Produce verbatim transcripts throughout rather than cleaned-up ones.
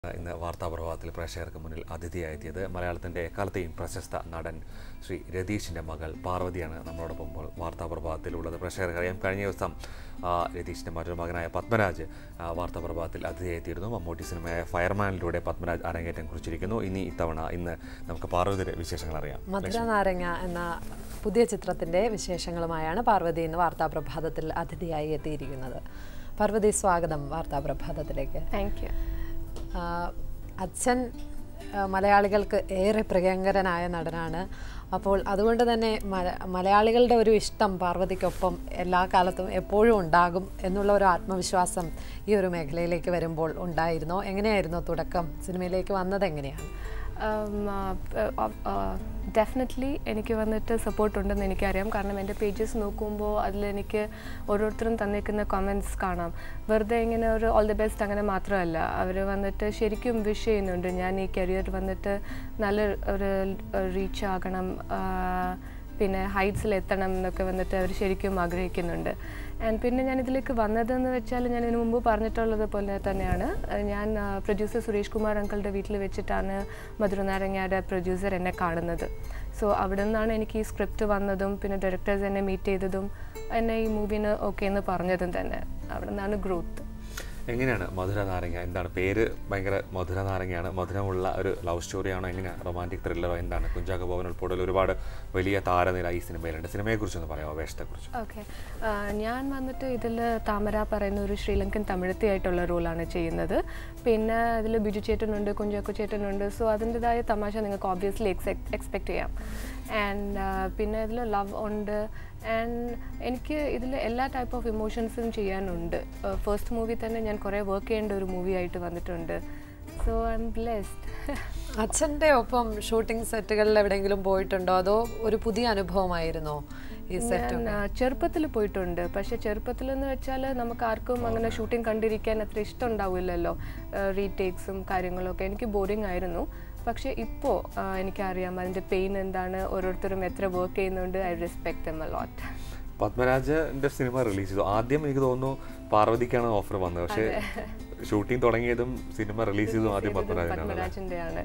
ഇന്ന് വാർത്താപ്രഭാതത്തിൽ പ്രേക്ഷകർക്ക് മുന്നിൽ അതിഥിയായെത്തിയത് മലയാളത്തിൻ്റെ എക്കാലത്തെയും പ്രശസ്ത നടൻ ശ്രീ രതീഷിൻ്റെ മകൾ പാർവതിയാണ് നമ്മളോടൊപ്പം വാർത്താപ്രഭാതത്തിലുള്ളത്. പ്രേക്ഷകർക്കറിയാം, കഴിഞ്ഞ ദിവസം രതീഷിൻ്റെ മറ്റൊരു മകനായ പത്മരാജ് വാർത്താപ്രഭാതത്തിൽ അതിഥിയായെത്തിയിരുന്നു. മമ്മൂട്ടി സിനിമയായ ഫയർമാനിലൂടെ പത്മരാജ് അരങ്ങേറ്റം കുറിച്ചിരിക്കുന്നു. ഇനി ഇത്തവണ ഇന്ന് നമുക്ക് പാർവതിയുടെ വിശേഷങ്ങൾ അറിയാം. മധുരനാരങ്ങ എന്ന പുതിയ ചിത്രത്തിൻ്റെ വിശേഷങ്ങളുമായാണ് പാർവതി ഇന്ന് വാർത്താപ്രഭാതത്തിൽ അതിഥിയായി എത്തിയിരിക്കുന്നത്. പാർവതി, സ്വാഗതം വാർത്താപ്രഭാതത്തിലേക്ക്. Thank you. അച്ഛൻ മലയാളികൾക്ക് ഏറെ പ്രിയങ്കരനായ നടനാണ്. അപ്പോൾ അതുകൊണ്ട് തന്നെ മലയാളികളുടെ ഒരു ഇഷ്ടം പാർവതിക്കൊപ്പം എല്ലാ കാലത്തും എപ്പോഴും ഉണ്ടാകും എന്നുള്ള ഒരു ആത്മവിശ്വാസം ഈ ഒരു മേഖലയിലേക്ക് വരുമ്പോൾ ഉണ്ടായിരുന്നോ? എങ്ങനെയായിരുന്നു തുടക്കം? സിനിമയിലേക്ക് വന്നത് എങ്ങനെയാണ്? ഡെഫിനറ്റ്ലി എനിക്ക് വന്നിട്ട് സപ്പോർട്ട് ഉണ്ടെന്ന് എനിക്കറിയാം. കാരണം എൻ്റെ പേജസ് നോക്കുമ്പോൾ അതിലെനിക്ക് ഓരോരുത്തരും തന്നിരിക്കുന്ന കമൻറ്റ്സ് കാണാം. വെറുതെ ഇങ്ങനെ ഒരു ഓൾ ദി ബെസ്റ്റ് അങ്ങനെ മാത്രമല്ല, അവർ വന്നിട്ട് ശരിക്കും വിഷ് ചെയ്യുന്നുണ്ട് ഞാൻ ഈ കരിയർ വന്നിട്ട് നല്ല ഒരു റീച്ച് ആകണം, പിന്നെ ഹൈറ്റ്സിൽ എത്തണം എന്നൊക്കെ വന്നിട്ട് അവർ ശരിക്കും ആഗ്രഹിക്കുന്നുണ്ട്. ആൻഡ് പിന്നെ ഞാൻ ഇതിലേക്ക് വന്നതെന്ന് വെച്ചാൽ ഞാൻ ഇതിനു മുമ്പ് പറഞ്ഞിട്ടുള്ളത് പോലെ തന്നെയാണ്. ഞാൻ പ്രൊഡ്യൂസർ സുരേഷ് കുമാർ അങ്കിളുടെ വീട്ടിൽ വെച്ചിട്ടാണ് മധുരനാരങ്ങയുടെ പ്രൊഡ്യൂസർ എന്നെ കാണുന്നത്. സോ അവിടെ നിന്നാണ് എനിക്ക് ഈ സ്ക്രിപ്റ്റ് വന്നതും പിന്നെ ഡയറക്ടേഴ്സ് എന്നെ മീറ്റ് ചെയ്തതും എന്നെ ഈ മൂവിന് ഓക്കെ എന്ന് പറഞ്ഞതും തന്നെ അവിടെ നിന്നാണ് ഗ്രോത്ത്. എങ്ങനെയാണ് മധുരനാരങ്ങ? എന്താണ് പേര്? ഭയങ്കര മധുരനാരങ്ങയാണ്. മധുരമുള്ള ഒരു ലവ് സ്റ്റോറിയാണോ? എങ്ങനെയാണ്? റൊമാൻറ്റിക് ത്രില്ലറോ? എന്താണ്? കുഞ്ചാക്കോ ബോബൻ ഉൾപ്പെടെ ഒരുപാട് വലിയ താരനിര ഈ സിനിമയിലുണ്ട്. സിനിമയെക്കുറിച്ചൊന്ന് പറയാമോ, വേഷത്തെക്കുറിച്ച്? ഓക്കെ, ഞാൻ വന്നിട്ട് ഇതിൽ താമര പറയുന്ന ഒരു ശ്രീലങ്കൻ തമിഴത്തിയായിട്ടുള്ള റോളാണ് ചെയ്യുന്നത്. പിന്നെ അതിൽ ബിജു ചേട്ടനുണ്ട്, കുഞ്ചാക്കോ ചേട്ടനുണ്ട്. സോ അതിൻ്റെതായ തമാശ നിങ്ങൾക്ക് ഓബ്വിയസ്ലി എക്സെക്ട് എക്സ്പെക്റ്റ് ചെയ്യാം. ആൻഡ് പിന്നെ ഇതിൽ ലവ് ഉണ്ട്. ആൻഡ് എനിക്ക് ഇതിൽ എല്ലാ ടൈപ്പ് ഓഫ് ഇമോഷൻസും ചെയ്യാനുണ്ട്. ഫസ്റ്റ് മൂവി തന്നെ ഞാൻ കുറേ വർക്ക് ചെയ്യേണ്ട ഒരു മൂവി ആയിട്ട് വന്നിട്ടുണ്ട്. So I'm blessed. അച്ഛൻ്റെ ഒപ്പം ഷൂട്ടിംഗ് സെറ്റുകളിൽ എവിടെയെങ്കിലും പോയിട്ടുണ്ടോ, അതോ ഒരു പുതിയ അനുഭവമായിരുന്നോ ഈ സെറ്റ്? ചെറുപ്പത്തിൽ പോയിട്ടുണ്ട്. പക്ഷേ ചെറുപ്പത്തിലെന്ന് വെച്ചാൽ നമുക്ക് ആർക്കും അങ്ങനെ ഷൂട്ടിംഗ് കണ്ടിരിക്കാൻ അത്ര ഇഷ്ടം ഉണ്ടാവില്ലല്ലോ. റീടേക്സും കാര്യങ്ങളൊക്കെ എനിക്ക് ബോറിംഗ് ആയിരുന്നു. പക്ഷേ ഇപ്പോൾ എനിക്കറിയാം അതിൻ്റെ പെയിൻ എന്താണ്, ഓരോരുത്തരും എത്ര വർക്ക് ചെയ്യുന്നുണ്ട്. I respect them a lot. പത്മരാജന്റെ സിനിമ റിലീസ് ചെയ്തു. ആദ്യം എനിക്ക് തോന്നുന്നു പാർവതിക്കാണ് ഓഫർ വന്നത്, പക്ഷേ ഷൂട്ടിംഗ് തുടങ്ങിയതും സിനിമ റിലീസ് ചെയ്തതും ആദ്യം പത്മരാജൻ്റെയാണ്.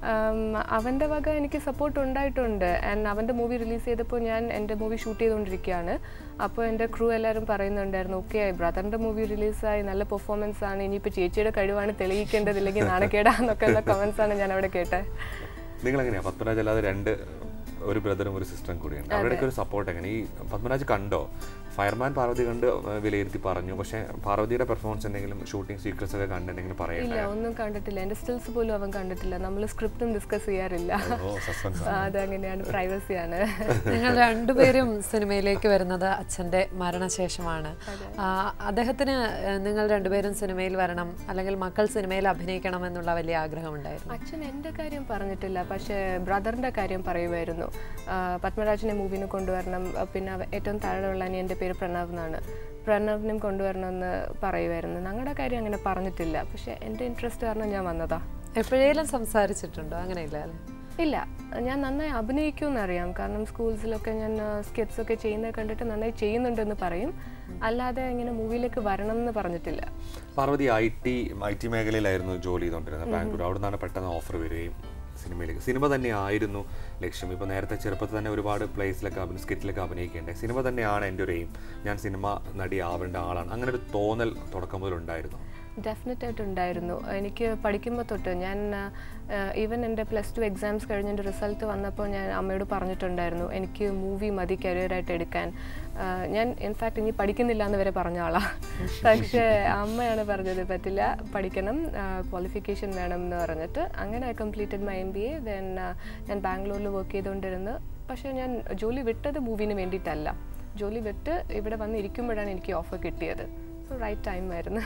അവൻ്റെ വക എനിക്ക് സപ്പോർട്ട് ഉണ്ടായിട്ടുണ്ട്. ആൻഡ് അവൻ്റെ മൂവി റിലീസ് ചെയ്തപ്പോൾ ഞാൻ എൻ്റെ മൂവി ഷൂട്ട് ചെയ്തുകൊണ്ടിരിക്കുകയാണ്. അപ്പോൾ എൻ്റെ ക്രൂ എല്ലാവരും പറയുന്നുണ്ടായിരുന്നു, ഓക്കെ ബ്രദറിൻ്റെ മൂവി റിലീസായി, നല്ല പെർഫോമൻസ് ആണ്, ഇനിയിപ്പോൾ ചേച്ചിയുടെ കഴിവാണ് തെളിയിക്കേണ്ടതില്ലെങ്കിൽ നാണക്കേടാന്നൊക്കെ ഉള്ള കമൻസാണ് ഞാൻ അവിടെ കേട്ടത്. നിങ്ങളെങ്ങനെയാണ്? പത്മരാജ് അല്ലാതെ രണ്ട് ഒരു ബ്രദറും ഒരു സിസ്റ്ററും കൂടിയുണ്ട്. അവരുടെയൊക്കെ ഒരു സപ്പോർട്ട് എങ്ങനെ? ഈ പത്മരാജ് കണ്ടോ ഫയർമാൻ? പാർവതി കണ്ട് വിലയിരുത്തി പറഞ്ഞു, പക്ഷേ പാർവതിയുടെ പെർഫോമൻസ് എന്തെങ്കിലും ഷൂട്ടിംഗ് സീക്വൻസ് ഒക്കെ കണ്ടെങ്കിലും പറയാം? ഇല്ല, ഒന്നും കണ്ടിട്ടില്ല. എൻ്റെ സ്റ്റിൽസ് പോലും അവൻ കണ്ടിട്ടില്ല. നമ്മൾ സ്ക്രിപ്റ്റും ഡിസ്കസ് ചെയ്യാറില്ല. അതങ്ങനെയാണ്, പ്രൈവസിയാണ്. നിങ്ങൾ രണ്ടുപേരും സിനിമയിലേക്ക് വരുന്നത് അച്ഛൻ്റെ മരണശേഷമാണ്. അദ്ദേഹത്തിന് നിങ്ങൾ രണ്ടുപേരും സിനിമയിൽ വരണം, അല്ലെങ്കിൽ മക്കൾ സിനിമയിൽ അഭിനയിക്കണം എന്നുള്ള വലിയ ആഗ്രഹമുണ്ടായിരുന്നു. അച്ഛൻ എൻ്റെ കാര്യം പറഞ്ഞിട്ടില്ല, പക്ഷേ ബ്രദറിൻ്റെ കാര്യം പറയുമായിരുന്നു. പത്മരാജനെ മൂവിന് കൊണ്ടുവരണം, പിന്നെ ഏറ്റവും താഴെയുള്ള എൻ്റെ പേര് പ്രണവ് എന്നാണ്, പ്രണവിനും കൊണ്ടുവരണമെന്ന് പറയുമായിരുന്നു. ഞങ്ങളുടെ കാര്യം അങ്ങനെ പറഞ്ഞിട്ടില്ല, പക്ഷെ എൻ്റെ ഇൻട്രസ്റ്റ് കാരണം ഞാൻ വന്നതാ. എപ്പോഴേലും സംസാരിച്ചിട്ടുണ്ടോ? അങ്ങനെയില്ല അല്ലേ? ഇല്ല, ഞാൻ നന്നായി അഭിനയിക്കുമെന്നറിയാം. കാരണം സ്കൂൾസിലൊക്കെ ഞാൻ സ്കിറ്റ്സ് ഒക്കെ ചെയ്യുന്നത് കണ്ടിട്ട് നന്നായി ചെയ്യുന്നുണ്ടെന്ന് പറയും, അല്ലാതെ ഇങ്ങനെ മൂവിയിലേക്ക് വരണം എന്ന് പറഞ്ഞിട്ടില്ല. Parvathy I T I T മേഖലയിലായിരുന്നു ജോലി ചെയ്തുകൊണ്ടിരുന്നത് ബാംഗ്ലൂർ. അവിടെ നിന്നാണ് പെട്ടെന്ന് ഓഫർ വരികയും സിനിമയിലേക്ക്. സിനിമ തന്നെയായിരുന്നു ലക്ഷ്യം. ഇപ്പോൾ നേരത്തെ ചെറുപ്പത്തിൽ തന്നെ ഒരുപാട് പ്ലേസിലൊക്കെ അഭിനയ സ്കിറ്റിലൊക്കെ അഭിനയിക്കേണ്ടത്. സിനിമ തന്നെയാണ് എൻ്റെ ഒരു എയിം, ഞാൻ സിനിമ നടി ആവേണ്ട ആളാണ്, അങ്ങനെ ഒരു തോന്നൽ തുടക്കം മുതൽ ഉണ്ടായിരുന്നു? ഡെഫിനറ്റ് ആയിട്ടുണ്ടായിരുന്നു. എനിക്ക് പഠിക്കുമ്പോൾ തൊട്ട് ഞാൻ ഈവൻ എൻ്റെ പ്ലസ് ടു എക്സാംസ് കഴിഞ്ഞ് എൻ്റെ റിസൾട്ട് വന്നപ്പോൾ ഞാൻ അമ്മയോട് പറഞ്ഞിട്ടുണ്ടായിരുന്നു എനിക്ക് മൂവി മതി കരിയറായിട്ട് എടുക്കാൻ. ഞാൻ ഇൻഫാക്ട് ഇനി പഠിക്കുന്നില്ല എന്ന് വരെ പറഞ്ഞ ആളാണ്. പക്ഷേ അമ്മയാണ് പറഞ്ഞത് പറ്റില്ല, പഠിക്കണം, ക്വാളിഫിക്കേഷൻ വേണം എന്ന് പറഞ്ഞിട്ട്. അങ്ങനെ I completed my M B A. Then ഞാൻ ബാംഗ്ലൂരിൽ വർക്ക് ചെയ്തുകൊണ്ടിരുന്നു. പക്ഷേ ഞാൻ ജോലി വിട്ടത് മൂവിന് വേണ്ടിയിട്ടല്ല, ജോലി വിട്ട് ഇവിടെ വന്ന് ഇരിക്കുമ്പോഴാണ് എനിക്ക് ഓഫർ കിട്ടിയത്. സോ റൈറ്റ് ടൈം ആയിരുന്നു.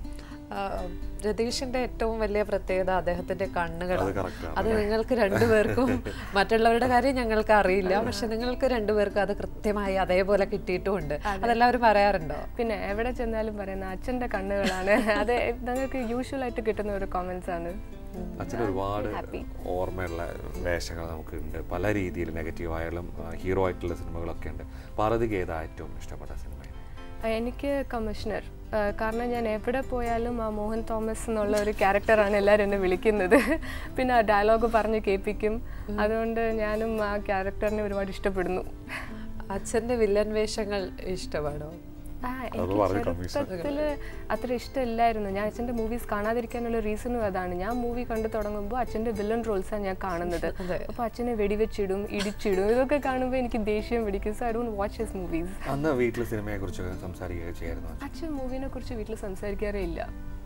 രതീഷിന്റെ ഏറ്റവും വലിയ പ്രത്യേകത അദ്ദേഹത്തിന്റെ കണ്ണുകളാണ്. അത് നിങ്ങൾക്ക് രണ്ടുപേർക്കും, മറ്റുള്ളവരുടെ കാര്യം ഞങ്ങൾക്ക് അറിയില്ല, പക്ഷെ നിങ്ങൾക്ക് രണ്ടുപേർക്കും അത് കൃത്യമായി അതേപോലെ കിട്ടിയിട്ടുമുണ്ട്. അതെല്ലാവരും പറയാറുണ്ടോ? പിന്നെ എവിടെ ചെന്നാലും പറയുന്ന അച്ഛന്റെ കണ്ണുകളാണ്. അത് ഞങ്ങൾക്ക് യൂഷ്വൽ ആയിട്ട് കിട്ടുന്ന ഒരു കോമൻസ് ആണ്. അച്ഛന് ഒരുപാട് ഓർമ്മയുള്ള വേഷങ്ങൾ നമുക്കുണ്ട്, പല രീതിയിൽ നെഗറ്റീവായാലും ഹീറോ ആയിട്ടുള്ള സിനിമകളൊക്കെ ഉണ്ട്. പാർവതിക്ക് ഏതാ ഏറ്റവും ഇഷ്ടപ്പെട്ട സിനിമ? എനിക്ക് കമ്മീഷണർ കാരണം ഞാൻ എവിടെ പോയാലും ആ മോഹൻ തോമസ് എന്നുള്ള ഒരു ക്യാരക്ടറാണ് എല്ലാവരും എന്നെ വിളിക്കുന്നത്. പിന്നെ ആ ഡയലോഗ് പറഞ്ഞ് കേൾപ്പിക്കും. അതുകൊണ്ട് ഞാനും ആ ക്യാരക്ടറിനെ ഒരുപാട് ഇഷ്ടപ്പെടുന്നു. അച്ഛൻ്റെ വില്ലൻ വേഷങ്ങൾ ഇഷ്ടമാണോ? ആ എനിക്ക് ചെറുപ്പത്തിൽ അത്ര ഇഷ്ടമില്ലായിരുന്നു. ഞാൻ അച്ഛൻ്റെ മൂവീസ് കാണാതിരിക്കാനുള്ള റീസണും അതാണ്. ഞാൻ മൂവി കണ്ടു തുടങ്ങുമ്പോൾ അച്ഛൻ്റെ വില്ലൻ റോൾസാണ് ഞാൻ കാണുന്നത്. അപ്പോൾ അച്ഛനെ വെടിവെച്ചിടും ഇടിച്ചിടും. ഇതൊക്കെ കാണുമ്പോൾ എനിക്ക് ദേഷ്യം പിടിക്കും. So I don't watch his movies. അന്ന് വീട്ടിൽ സിനിമയെ കുറിച്ച് സംസാരിക്കുകയായിരുന്നു. അച്ഛൻ മൂവിനെ കുറിച്ച് വീട്ടിൽ സംസാരിക്കാറേ ഇല്ല.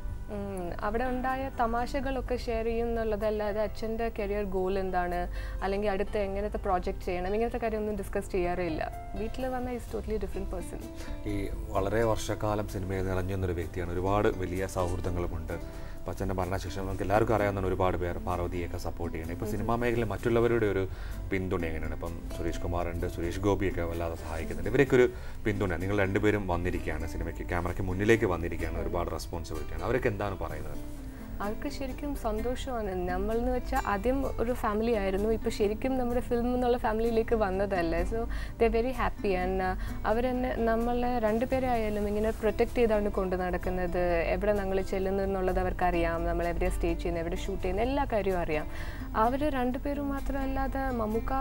അവിടെ ഉണ്ടായ തമാശകളൊക്കെ ഷെയർ ചെയ്യും എന്നുള്ളതല്ലാതെ അച്ഛൻ്റെ കരിയർ ഗോൾ എന്താണ്, അല്ലെങ്കിൽ അടുത്ത് എങ്ങനത്തെ പ്രോജക്റ്റ് ചെയ്യണം, ഇങ്ങനത്തെ കാര്യമൊന്നും ഡിസ്കസ് ചെയ്യാറേ ഇല്ല. വീട്ടിൽ വന്ന ഈസ് ടോട്ടലി ഡിഫറെൻറ്റ് പേഴ്സൺ. ഈ വളരെ വർഷക്കാലം സിനിമയിൽ നിറഞ്ഞൊരു വ്യക്തിയാണ്. ഒരുപാട് വലിയ സൗഹൃദങ്ങളുമുണ്ട്. അപ്പോൾ അച്ഛൻ്റെ മരണശേഷം നമുക്ക് എല്ലാവർക്കും അറിയാവുന്ന ഒരുപാട് പേർ പാർവതിയൊക്കെ സപ്പോർട്ട് ചെയ്യണം. ഇപ്പോൾ സിനിമാ മേഖലയിൽ മറ്റുള്ളവരുടെ ഒരു പിന്തുണ എങ്ങനെയാണ്? ഇപ്പം സുരേഷ് കുമാറുണ്ട്, സുരേഷ് ഗോപിയൊക്കെ വല്ലാതെ സഹായിക്കുന്നുണ്ട്. ഇവരൊക്കെ ഒരു പിന്തുണ, നിങ്ങൾ രണ്ടുപേരും വന്നിരിക്കുകയാണ് സിനിമയ്ക്ക്, ക്യാമറയ്ക്ക് മുന്നിലേക്ക് വന്നിരിക്കുകയാണ്, ഒരുപാട് റെസ്പോൺസിബിലിറ്റിയാണ്. അവരൊക്കെ എന്താണ് പറയുന്നത്? അവർക്ക് ശരിക്കും സന്തോഷമാണ്. നമ്മളെന്ന് വെച്ചാൽ ആദ്യം ഒരു ഫാമിലി ആയിരുന്നു, ഇപ്പോൾ ശരിക്കും നമ്മുടെ ഫിലിം എന്നുള്ള ഫാമിലിയിലേക്ക് വന്നതല്ലേ. So they very happy. And അവരെന്നെ നമ്മളെ രണ്ടുപേരെ ആയാലും ഇങ്ങനെ പ്രൊട്ടക്റ്റ് ചെയ്താണ് കൊണ്ട് നടക്കുന്നത്. എവിടെ ഞങ്ങൾ ചെല്ലുന്നു എന്നുള്ളത് അവർക്കറിയാം, നമ്മൾ എവിടെയാണ് സ്റ്റേ ചെയ്യുന്നത്, എവിടെ ഷൂട്ട് ചെയ്യുന്നത്, എല്ലാ കാര്യവും അറിയാം. അവർ രണ്ടുപേരും മാത്രമല്ലാതെ മമ്മൂക്ക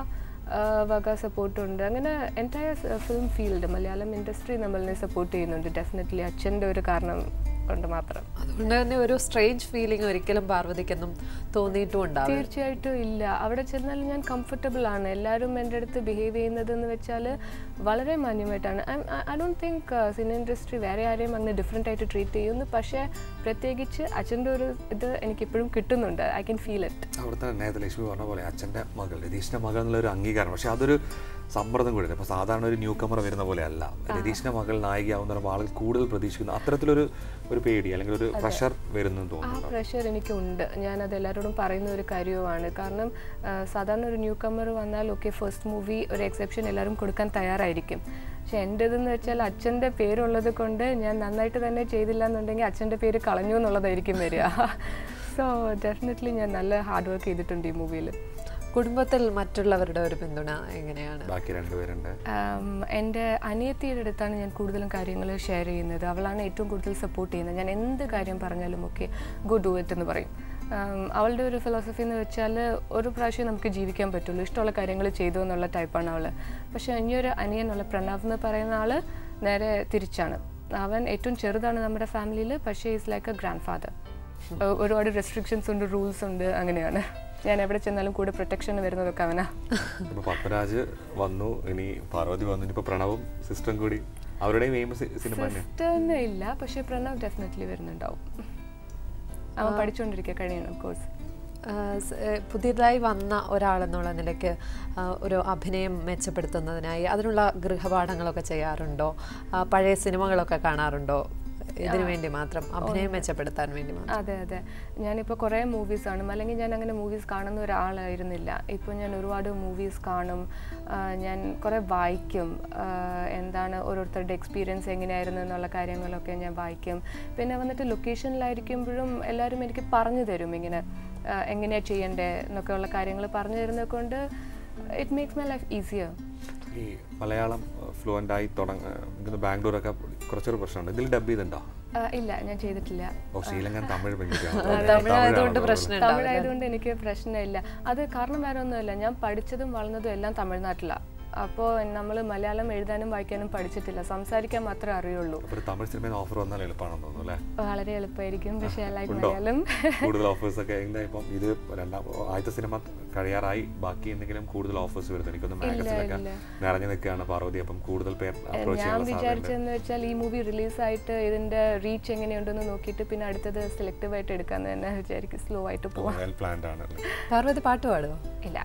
വക സപ്പോർട്ടുണ്ട്. അങ്ങനെ entire film field, Malayalam industry നമ്മളെ സപ്പോർട്ട് ചെയ്യുന്നുണ്ട്. ഡെഫിനറ്റ്ലി അച്ഛൻ്റെ ഒരു കാരണം കൊണ്ട് മാത്രം. അതുകൊണ്ട് തന്നെ ഒരു സ്ട്രേഞ്ച് ഫീലിംഗ് ഒരിക്കലും പാർവതിക്കൊന്നും തോന്നിയിട്ടും ഉണ്ടാവും? തീർച്ചയായിട്ടും ഇല്ല. അവിടെ ചെന്നാൽ ഞാൻ കംഫർട്ടബിൾ ആണ്. എല്ലാവരും എൻ്റെ അടുത്ത് ബിഹേവ് ചെയ്യുന്നതെന്ന് വെച്ചാൽ വളരെ മാന്യമായിട്ടാണ്. I don't think cinema industry വേറെ ആരെയും അങ്ങനെ ഡിഫറെൻ്റ് ആയിട്ട് ട്രീറ്റ് ചെയ്യുന്നു. പക്ഷേ പ്രത്യേകിച്ച് അച്ഛൻ്റെ ഒരു ഇത് എനിക്കിപ്പോഴും കിട്ടുന്നുണ്ട്. I can feel it. അവിടുത്തെ നേരത്തെ ലക്ഷ്മി പറഞ്ഞ പോലെ അച്ഛൻ്റെ മകൾ, രതീഷിൻ്റെ മകൾ എന്നുള്ളൊരു അംഗീകാരം. പക്ഷേ അതൊരു സമ്മർദ്ദം കൂടി. ഇപ്പോൾ സാധാരണ ഒരു ന്യൂ കമർ വരുന്ന പോലെ അല്ല. രതീഷിൻ്റെ മകൾ നായികയാവുന്ന ആളുകൾ കൂടുതൽ പ്രതീക്ഷിക്കുന്നു. അത്തരത്തിലൊരു ഒരു പേടി അല്ലെങ്കിൽ ഒരു പ്രഷർ വരുന്നു തോന്നുന്നു. ആ പ്രഷർ എനിക്കുണ്ട്. ഞാനത് എല്ലാവരോടും പറയുന്ന ഒരു കാര്യവുമാണ്. കാരണം സാധാരണ ഒരു ന്യൂ കമർ വന്നാൽ ഓക്കെ, ഫസ്റ്റ് മൂവി ഒരു എക്സെപ്ഷൻ എല്ലാവരും കൊടുക്കാൻ തയ്യാറായിരിക്കും. പക്ഷെ എൻ്റെതെന്ന് വെച്ചാൽ അച്ഛൻ്റെ പേരുള്ളത് കൊണ്ട് ഞാൻ നന്നായിട്ട് തന്നെ ചെയ്തില്ല എന്നുണ്ടെങ്കിൽ അച്ഛൻ്റെ പേര് കളഞ്ഞു എന്നുള്ളതായിരിക്കും വരിക. സോ ഡെഫിനറ്റ്ലി ഞാൻ നല്ല ഹാർഡ് വർക്ക് ചെയ്തിട്ടുണ്ട് ഈ മൂവിയിൽ. കുടുംബത്തിൽ മറ്റുള്ളവരുടെ ഒരു പിന്തുണ എങ്ങനെയാണ്? ബാക്കി രണ്ടുപേരുണ്ട്. എൻ്റെ അനിയത്തിയുടെ അടുത്താണ് ഞാൻ കൂടുതലും കാര്യങ്ങൾ ഷെയർ ചെയ്യുന്നത്. അവളാണ് ഏറ്റവും കൂടുതൽ സപ്പോർട്ട് ചെയ്യുന്നത്. ഞാൻ എന്ത് കാര്യം പറഞ്ഞാലും ഓക്കെ ഗോ ഡു ഇറ്റ് എന്ന് പറയും. അവളുടെ ഒരു ഫിലോസഫി എന്ന് വെച്ചാൽ ഒരു പ്രാവശ്യം നമുക്ക് ജീവിക്കാൻ പറ്റുള്ളൂ, ഇഷ്ടമുള്ള കാര്യങ്ങൾ ചെയ്തു എന്നുള്ള ടൈപ്പാണ് അവൾ. പക്ഷേ ഇനിയൊരു അനിയനുള്ള പ്രണവ് എന്ന് പറയുന്ന ആൾ നേരെ തിരിച്ചാണ്. അവൻ ഏറ്റവും ചെറുതാണ് നമ്മുടെ ഫാമിലിയിൽ, പക്ഷേ is like a grandfather. ഒരുപാട് റെസ്ട്രിക്ഷൻസ് ഉണ്ട്, റൂൾസ് ഉണ്ട്, അങ്ങനെയാണ്. ഞാൻ എവിടെ ചെന്നാലും കൂടെ പ്രൊട്ടക്ഷൻ വരുന്നതൊക്കെ അവനാ. ഇപ്പോൾ പത്മരാജ് വന്നു, ഇനി പാർവതി വന്നു, ഇനിയിപ്പോൾ പ്രണവും സിസ്റ്ററും കൂടി. അവരുടെയും എയിം സിനിമ സിസ്റ്ററിന് ഇല്ല, പക്ഷേ പ്രണവ് ഡെഫിനറ്റ്ലി വരുന്നുണ്ടാവും. അവൻ പഠിച്ചുകൊണ്ടിരിക്കുക കഴിയണം കോഴ്സ്. പുതിയതായി വന്ന ഒരാളെന്നുള്ള നിലയ്ക്ക് ഒരു അഭിനയം മെച്ചപ്പെടുത്തുന്നതിനായി അതിനുള്ള ഗൃഹപാഠങ്ങളൊക്കെ ചെയ്യാറുണ്ടോ? പഴയ സിനിമകളൊക്കെ കാണാറുണ്ടോ? ഇതിനു വേണ്ടി മാത്രം, അഭിനയം മെച്ചപ്പെടുത്താൻ വേണ്ടി മാത്രം? അതെ അതെ. ഞാനിപ്പോൾ കുറേ മൂവീസ് കാണും. അല്ലെങ്കിൽ ഞാൻ അങ്ങനെ മൂവീസ് കാണുന്ന ഒരാളായിരുന്നില്ല. ഇപ്പോൾ ഞാൻ ഒരുപാട് മൂവീസ് കാണും. ഞാൻ കുറേ വായിക്കും. എന്താണ് ഓരോരുത്തരുടെ എക്സ്പീരിയൻസ് എങ്ങനെയായിരുന്നു എന്നുള്ള കാര്യങ്ങളൊക്കെ ഞാൻ വായിക്കും. പിന്നെ വന്നിട്ട് ലൊക്കേഷനിലായിരിക്കുമ്പോഴും എല്ലാവരും എനിക്ക് പറഞ്ഞു തരും ഇങ്ങനെ എങ്ങനെയാണ് ചെയ്യേണ്ടത് എന്നൊക്കെയുള്ള കാര്യങ്ങൾ പറഞ്ഞു തരുന്നത് കൊണ്ട് it makes my life easier. ഈ മലയാളം ഫ്ലുവൻ്റ് ആയി തുടങ്ങുന്ന ബാംഗ്ലൂരൊക്കെ കുറച്ചൊരു പ്രശ്നമുണ്ട്. ഇതിൽ ഡബ് ചെയ്തിട്ടുണ്ടോ? ഇല്ല, ഞാൻ ചെയ്തിട്ടില്ല. ഓ, ശ്രീലങ്കൻ തമിഴ് തമിഴായതുകൊണ്ട് എനിക്ക് പ്രശ്നമില്ല. അത് കാരണം വേറെ ഒന്നുമില്ല, ഞാൻ പഠിച്ചതും വളർന്നതും എല്ലാം തമിഴ്നാട്ടിലാണ്. അപ്പോൾ നമ്മൾ മലയാളം എഴുതാനും വായിക്കാനും പഠിച്ചിട്ടില്ല, സംസാരിക്കാൻ മാത്രമേ അറിയുള്ളൂ. തമിഴ് സിനിമയിൽ ഓഫർ വന്നാൽ എളുപ്പമാണെന്ന് തോന്നുന്നു അല്ലേ? വളരെ എളുപ്പമായിരിക്കും. പക്ഷേ ലൈക്ക് മലയാളം കൂടുതൽ ഓഫേഴ്സ് ഒക്കെ എന്താ ഇപ്പം ഇത് രണ്ടാം ആദ്യത്തെ സിനിമ കഴിയാറായി, ബാക്കി എന്തെങ്കിലും കൂടുതൽ ഓഫേഴ്സ് വരുന്നത്? എനിക്കൊന്ന് മാഗസിനൊക്കെ നിറഞ്ഞു നിൽക്കുകയാണ് പാർവതി. അപ്പം കൂടുതൽ പേർ ഞാൻ വിചാരിച്ചതെന്ന് വെച്ചാൽ ഈ മൂവി റിലീസായിട്ട് ഇതിന്റെ റീച്ച് എങ്ങനെയുണ്ടെന്ന് നോക്കിയിട്ട് പിന്നെ അടുത്തത് സെലക്റ്റീവ് ആയിട്ട് എടുക്കാന്ന് തന്നെ വിചാരിക്കും. സ്ലോ ആയിട്ട് പോകാൻ പ്ലാൻഡ് ആണ്. പാർവതി പാട്ട് പാടുമോ? ഇല്ല.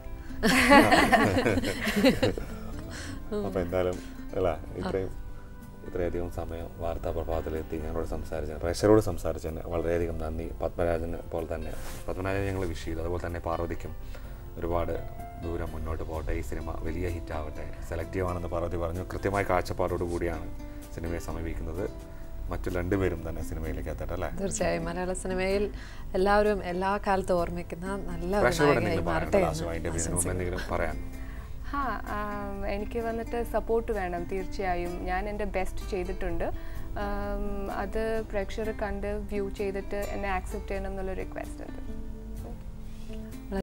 അപ്പോൾ എന്തായാലും അല്ല, ഇത്രയും ഇത്രയധികം സമയം വാർത്താ പ്രഭാതത്തിലെത്തി ഞങ്ങളോട് സംസാരിച്ച പ്രേക്ഷകരോട് സംസാരിച്ചതിന് വളരെയധികം നന്ദി. പത്മരാജന് പോലെ തന്നെ പത്മരാജൻ ഞങ്ങൾ വിഷ് ചെയ്തു. അതുപോലെ തന്നെ പാർവതിക്കും ഒരുപാട് ദൂരം മുന്നോട്ട് പോകട്ടെ, ഈ സിനിമ വലിയ ഹിറ്റാവട്ടെ. സെലക്റ്റീവ് ആണെന്ന് പാർവതി പറഞ്ഞു. കൃത്യമായ കാഴ്ചപ്പാടോടു കൂടിയാണ് സിനിമയെ സമീപിക്കുന്നത്. മറ്റു രണ്ടുപേരും തന്നെ സിനിമയിലേക്ക് എത്തട്ടെ അല്ലേ? തീർച്ചയായും. മലയാള സിനിമയിൽ എല്ലാവരും എല്ലാ കാലത്തും ഓർമ്മിക്കുന്ന നല്ല പറയാൻ. ഹാ, എനിക്ക് വന്നിട്ട് സപ്പോർട്ട് വേണം തീർച്ചയായും. ഞാൻ എൻ്റെ ബെസ്റ്റ് ചെയ്തിട്ടുണ്ട്. അത് പ്രേക്ഷകർ കണ്ട് വ്യൂ ചെയ്തിട്ട് എന്നെ ആക്സെപ്റ്റ് ചെയ്യണം എന്നുള്ള റിക്വസ്റ്റ് ഉണ്ട്.